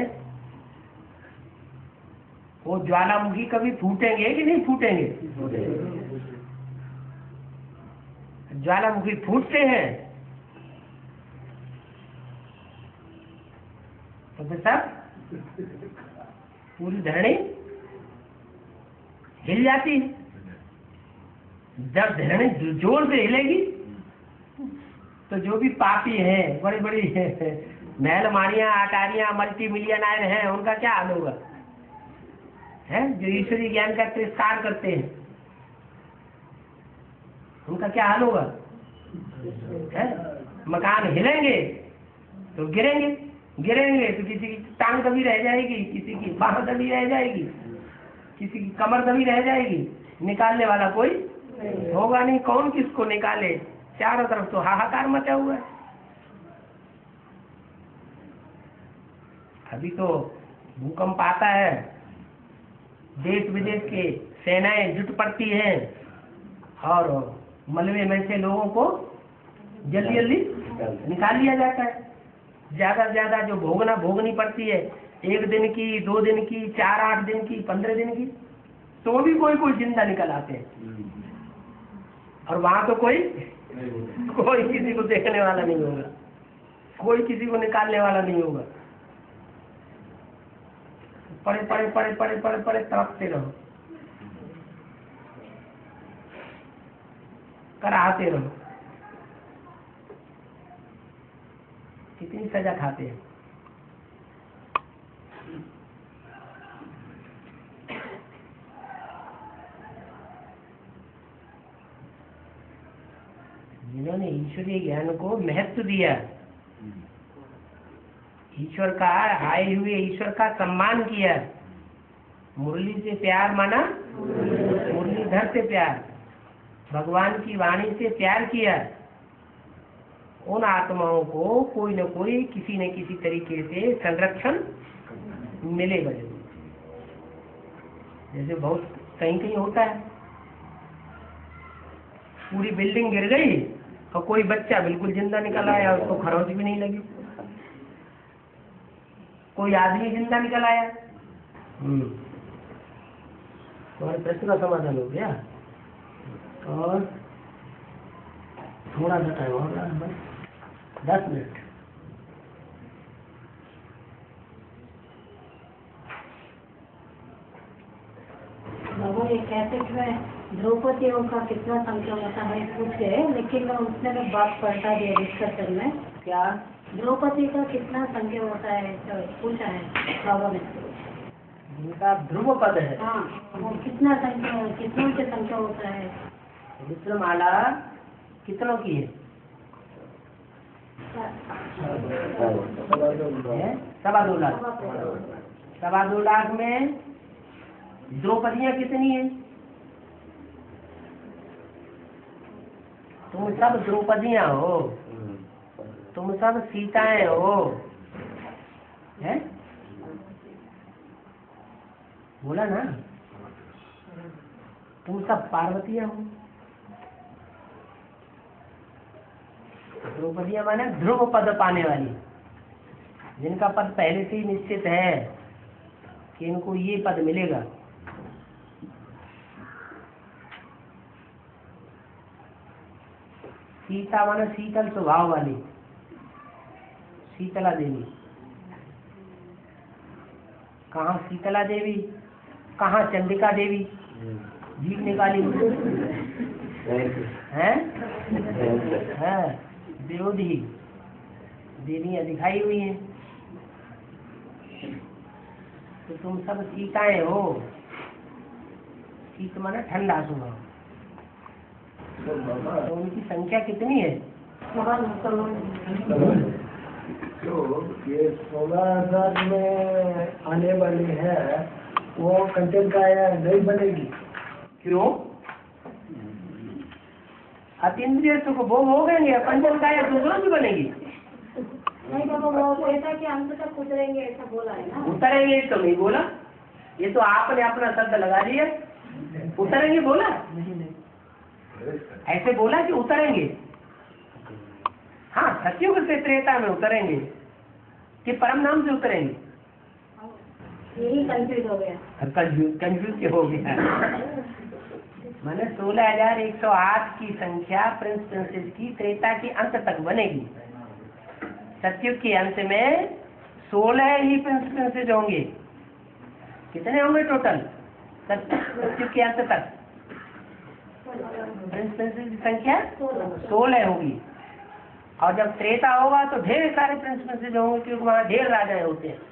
वो ज्वालामुखी कभी फूटेंगे कि नहीं फूटेंगे? ज्वालामुखी फूटते हैं तो फिर सब पूरी धरणी हिल जाती है। जब धरणी जोर से हिलेगी तो जो भी पापी हैं, बड़ी बड़ी महल माड़ियां अटारियां मल्टी मिलियनर हैं, उनका क्या हाल होगा? है जो ईश्वरीय ज्ञान का तिरस्कार करते हैं उनका क्या हाल होगा? है? मकान हिलेंगे तो गिरेंगे, गिरेंगे तो किसी की टांग दबी रह जाएगी, किसी की बाह दबी रह जाएगी, किसी की कमर दबी रह जाएगी। निकालने वाला कोई होगा नहीं। कौन किसको निकाले? चारों तरफ तो हाहाकार मचा हुआ है। अभी तो भूकंप आता है, देश विदेश के सेनाएं जुट पड़ती हैं और मलबे में से लोगों को जल्दी जल्दी निकाल लिया जाता है। ज्यादा से ज्यादा जो भोगना भोगनी पड़ती है, एक दिन की, दो दिन की, चार आठ दिन की, पंद्रह दिन की, तो भी कोई कोई जिंदा निकल आते हैं। और वहां तो कोई कोई किसी को देखने वाला नहीं होगा, कोई किसी को निकालने वाला नहीं होगा। पड़े पड़े पड़े पड़े पड़े पड़े तड़पते रहो, कराहते रहो। कितनी सजा खाते हैं। जिन्होंने ईश्वरीय ज्ञान को महत्व दिया, ईश्वर का आए हुए ईश्वर का सम्मान किया, मुरली से प्यार माना मुरलीधर से प्यार, भगवान की वाणी से प्यार किया, उन आत्माओं को कोई न कोई किसी न किसी तरीके से संरक्षण मिलेगा जरूर। जैसे बहुत कहीं कहीं होता है, पूरी बिल्डिंग गिर गई और कोई बच्चा बिल्कुल जिंदा निकल आया, उसको खरोंच भी नहीं लगी, कोई आदमी जिंदा निकल आया। हम्म तुम्हारे प्रश्न का समाधान हो गया। और थोड़ा सा टाइम और रहा है, बस दस मिनट। बाबा ये कैसेट में द्रौपदियों का कितना संख्या होता है पूछे, लेकिन उसने में बात पलटा दिया डिस्कशन में। क्या द्रौपदी का कितना संख्या होता है तो पूछा है बाबा ने। जिनका ध्रुव पद है, हाँ वो कितना संख्या कितनों की संख्या होता है? विक्रमाला कितनों की है? है? सवा दो लाख। सवा दो लाख में द्रौपदियाँ कितनी है? तुम सब द्रौपदियाँ हो, तुम सब सीताएं हो, हैं? बोला ना, तुम सब पार्वतियाँ हो। द्रौपदियाँ माने ध्रुव पद पाने वाली, जिनका पद पहले से ही निश्चित है कि इनको ये पद मिलेगा। सीता माने शीतल स्वभाव वाली, शीतला देवी। कहाँ शीतला देवी, कहाँ चंडिका देवी जीव निकाली हैं? हैं विरोधी देवियाँ दिखाई हुई हैं। तो तुम सब सीताएं हो। शीत माना ठंडा स्वभाव। तो उनकी संख्या कितनी है? तो ये सोलह हजार में आने वाली है, वो कंटेंट का नहीं बनेगी। क्यों? अतीन्द्रिय सुख भोग हो गए, पंचम काया दूसरों की बनेगी। नहीं बाबा वो कहता कि अंत तक उतरेंगे ऐसा बोला है ना। उतरेंगे तो नहीं बोला, ये तो आपने अपना शब्द लगा दिया। उतरेंगे बोला, ऐसे बोला कि उतरेंगे। हाँ सत्युग से त्रेता में उतरेंगे कि परम नाम से उतरेंगे। यही कंफ्यूज हो गया। कंफ्यूज कंफ्यूज हो गया। मैंने सोलह हजार एक सौ आठ की संख्या प्रिंस प्रिंसेस की त्रेता के अंत तक बनेगी। सत्युग के अंत में सोलह ही प्रिंस प्रिंसेस होंगे। कितने होंगे टोटल? सत्युग के अंत तक प्रिंस प्रिंसेस की संख्या सोलह होगी। और जब त्रेता होगा तो ढेर सारे प्रिंस प्रिंसेस होंगे, क्योंकि वहाँ ढेर राजाएं होते हैं।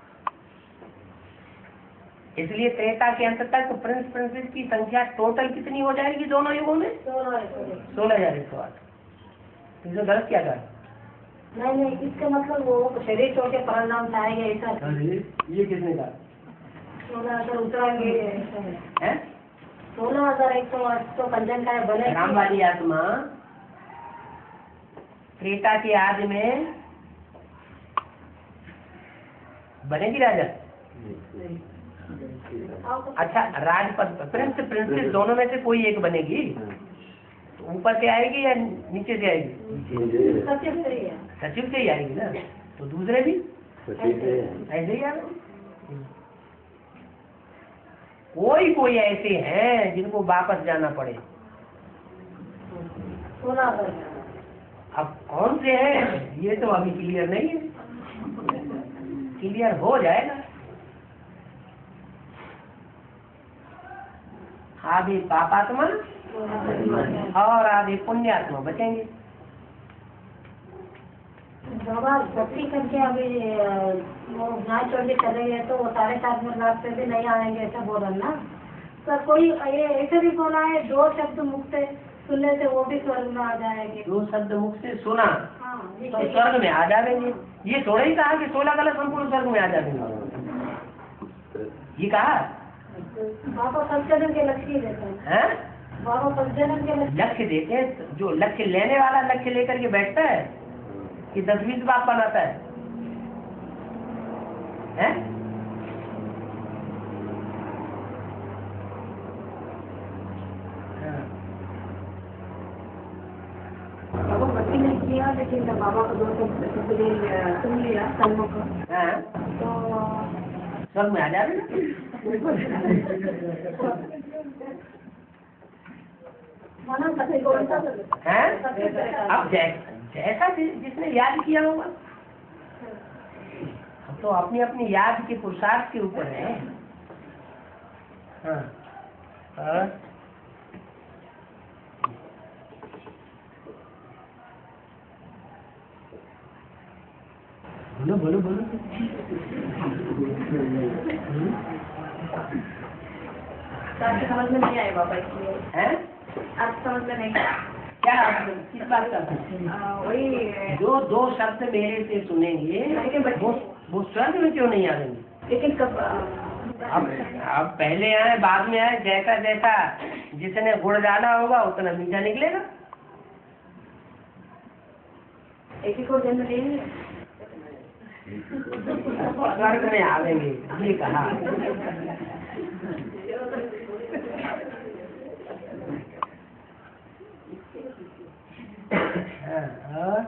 इसलिए त्रेता के अंत तक प्रिंस प्रिंसेस की संख्या टोटल कितनी हो जाएगी दोनों युगों में? सोलह हजार एक सौ आठ। इसमें गलत क्या कहा? नहीं नहीं इसका मतलब वो शरीर छोड़ के परिणाम चाहेंगे ऐसा। ये किसने कहा? सोलह हजार उतरेंगे है? सोलह हजार एक सौ आठ तो पंचम का बने। राम वाली आत्मा त्रेता के आदि में बनेगी राजा। अच्छा राजपद प्रिंस प्रिंसेस दोनों में से कोई एक बनेगी। तो ऊपर से आएगी या नीचे से आएगी? सचिव से ही है। सचिव से ही आएगी ना। तो दूसरे भी ऐसे ही आएंगे। कोई कोई ऐसे हैं जिनको वापस जाना पड़े। सोलह हजार अब कौन से हैं ये तो अभी क्लियर नहीं है। क्लियर हो जाएगा। आधे पापात्मा और आधे पुण्यात्मा बचेंगे। बाबा भक्ति करके अभी वो गाय छोड़ के चले गए तो वो साढ़े सात में लाख से भी नहीं आएंगे ऐसा बोला ना। तो कोई ये ऐसे भी बोला है दो शब्द मुख से सुनने से वो भी स्वर्ग में आ जाएंगे। दो शब्द मुख से सुना हाँ तो स्वर्ग में आ जाएंगे। ये थोड़ा ही कहा कि सोलह कला संपूर्ण स्वर्ग में आ जाएंगे। ये कहा बाबा सज्जन के लक्ष्य देते हैं। हैं? बाबा सज्जन के लक्ष्य लक्ष्य देते हैं। जो लक्ष्य लेने वाला लक्ष्य लेकर के बैठता है कि दस बीस बाप बनाता है, हैं? हाँ। बाबा भक्ति नहीं किया, लेकिन जब बाबा को दो शब्द सुन लिया सन्मुख, हाँ। तो स्वर्ग में आ जावे ना। माना सत्य कौन सा हैं? अब जै, जैसा जि- जिसने याद किया होगा। अब तो अपनी अपनी याद के पुरुषार्थ के ऊपर है। हाँ। और बोलो बोलो बोलो। आपके समझ में नहीं आए बाबा, इसलिए हैं? आप समझ में नहीं। क्या किस बात का? आ, वही जो दो शब्द मेरे से सुनेंगे वो वो स्वर्ग में क्यों नहीं आएंगे? लेकिन कब अब अब पहले आए बाद में आए, जैसा जैसा जिसने गुड़ डाला होगा उतना मीठा निकलेगा। एक ही को जन्म लेंगे। स्वर्ग में आवेंगे ये कहा। हाँ,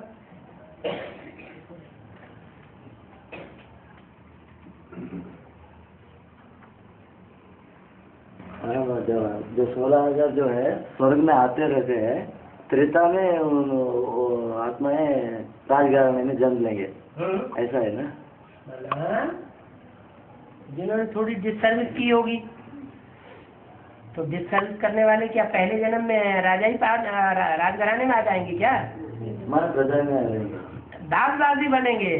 हाँ, जो जो सोलह हजार जो है स्वर्ग में आते रहते हैं, त्रेता में उन- वो आत्माएं राजघराने में जन्म लेंगे, ऐसा है ना? हाँ, जिन्होंने थोड़ी डिसर्विस की होगी, तो डिसर्विस करने वाले क्या पहले जन्म में राजा ही पा रा- राजघराने में आ जाएंगे क्या? हमारे प्रजा में आ जाएंगे, दास दासी बनेंगे।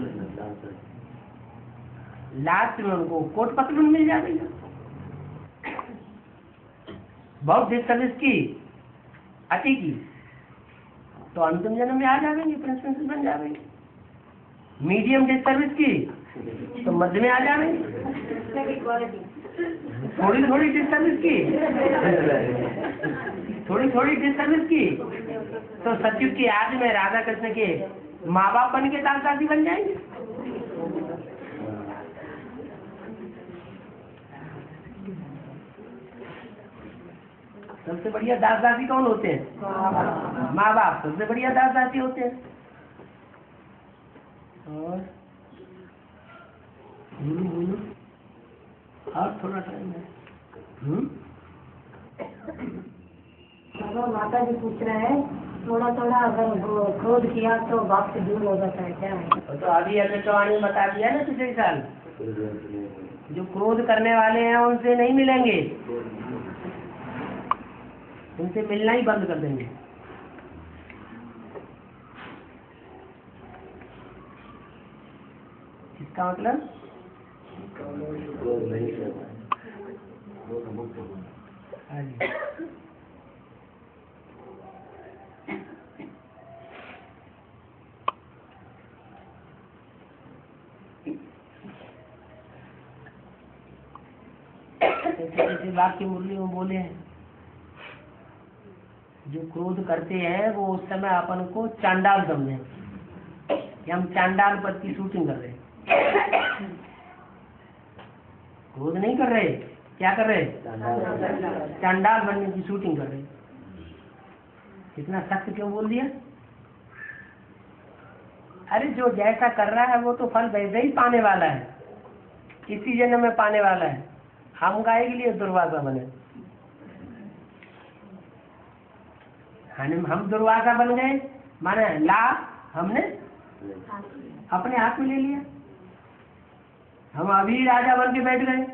लास्ट में उनको कोट पतलून मिल जाएगा। बहुत देर सर्विस की अति की तो अंतिम जन्म में आ जाएंगे, प्रिंस प्रिंसेस बन जाएंगे। मीडियम डेट सर्विस की तो मध्य में आ जाएंगे। थोड़ी थोड़ी डेट सर्विस की थोड़ी थोड़ी डेट सर्विस की तो सचिव की याद में राधा कृष्ण के माँ बाप बन के दास दासी बन जाएंगे। सबसे बढ़िया दास दासी कौन होते हैं? माँ बाप सबसे बढ़िया दास दासी होते हैं। और बोलो बोलो, और थोड़ा टाइम है। हम्म? बाबा माता जी पूछ रहे हैं, थोड़ा थोड़ा अगर वो क्रोध किया तो बाप से दूर हो जाता है क्या? तो अभी अमृतवाणी में बता दिया ना पिछले साल, जो क्रोध करने वाले हैं उनसे नहीं मिलेंगे, उनसे मिलना ही बंद कर देंगे। इसका मतलब हाँ जी। ऐसे ऐसे वाक्य मुरली में बोले हैं, जो क्रोध करते हैं वो उस समय अपन को चांडाल समझे कि हम चांडाल पद की शूटिंग कर रहे हैं। क्रोध नहीं कर रहे, क्या कर रहे? चांडाल बनने की शूटिंग कर रहे। इतना सख्त क्यों बोल दिया? अरे जो जैसा कर रहा है वो तो फल वैसे ही पाने वाला है, इसी जन्म में पाने वाला है। हम गाय के लिए दुर्वासा बने, हम दुर्वासा बन गए, माने ला हमने अपने हाथ में ले लिया। हम अभी राजा बन के बैठ गए।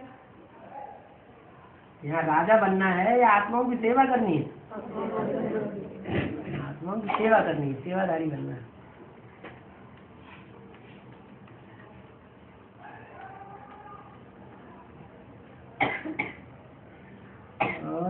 यहाँ राजा बनना है या आत्माओं की सेवा करनी है? आत्माओं की सेवा करनी है, सेवादारी बनना है। और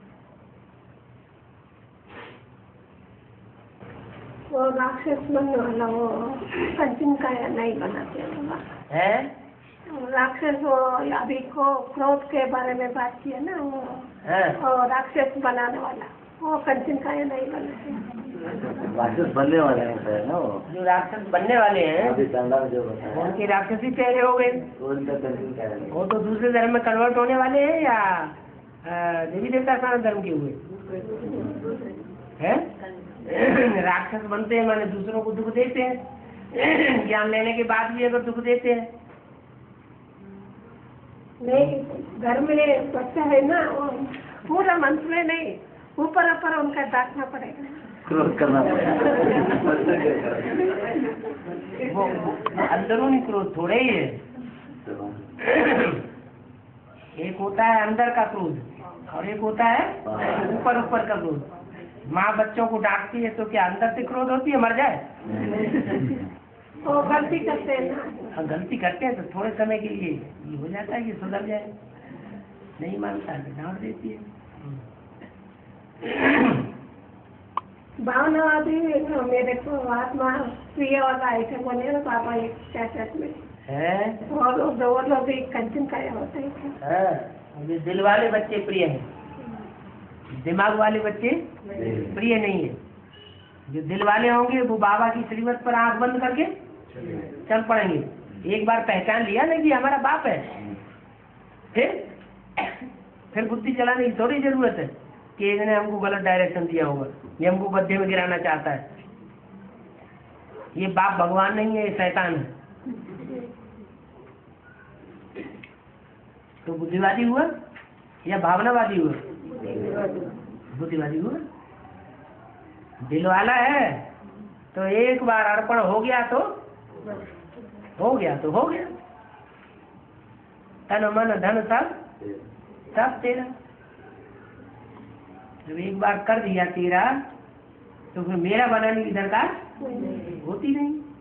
वो राक्षस बनने वाला वो अर्जुन का नहीं बनाते है राक्षस वो अभी को क्रोध के बारे में बात की है ना, वो हाँ। वो राक्षस बनाने वाला वो कंचन का नहीं बने। राक्षस बनने वाले होते हैं ना वो, जो राक्षस बनने वाले हैं अभी चंदा में जो बताया उनके राक्षसी चेहरे हो गए। वो उनका कंचन का है। वो तो दूसरे धर्म में कन्वर्ट होने वाले हैं या अ, देवी देवता सनातन धर्म के हुए हैं। राक्षस बनते हैं माने दूसरों को दुख देते हैं, ज्ञान लेने के बाद भी अगर दुख देते हैं। नहीं, घर में बच्चा है ना, वो पूरा मंथ में नहीं, ऊपर ऊपर उनका डांटना पड़ेगा, क्रोध करना वो अंदरूनी क्रोध थोड़े ही है। एक होता है अंदर का क्रोध और एक होता है ऊपर ऊपर का क्रोध। माँ बच्चों को डांटती है तो क्या अंदर से क्रोध होती है, मर जाए? वो गलती करते हैं ना। हम गलती करते हैं तो थोड़े समय के लिए ये हो जाता है कि सुधर जाए, नहीं मानता है तो डांट देती है। भावनावादी मेरे को आत्मा प्रिय वाला ऐसे बोले ना पापा एक कैसेट में है और वो लोग भी कंचन का होते हैं। हाँ, ये दिल वाले बच्चे प्रिय हैं, दिमाग वाले बच्चे प्रिय नहीं है। जो दिल वाले होंगे वो बाबा की श्रीमत पर आंख बंद करके चल पड़ेंगे। एक बार पहचान लिया ना कि हमारा बाप है, फिर फिर बुद्धि चलाने की थोड़ी जरूरत है कि इसने हमको गलत डायरेक्शन दिया होगा, ये हमको गड्ढे में गिराना चाहता है। ये बाप भगवान नहीं है, ये शैतान है। तो बुद्धिवादी हुआ या भावनावादी हुआ? बुद्धिवादी हुआ। दिल वाला है तो एक बार अर्पण हो गया तो हो गया तो हो गया, तन मन धन सब सब तेरा। जब एक बार कर दिया तेरा तो फिर मेरा बनाने की दरकार होती नहीं।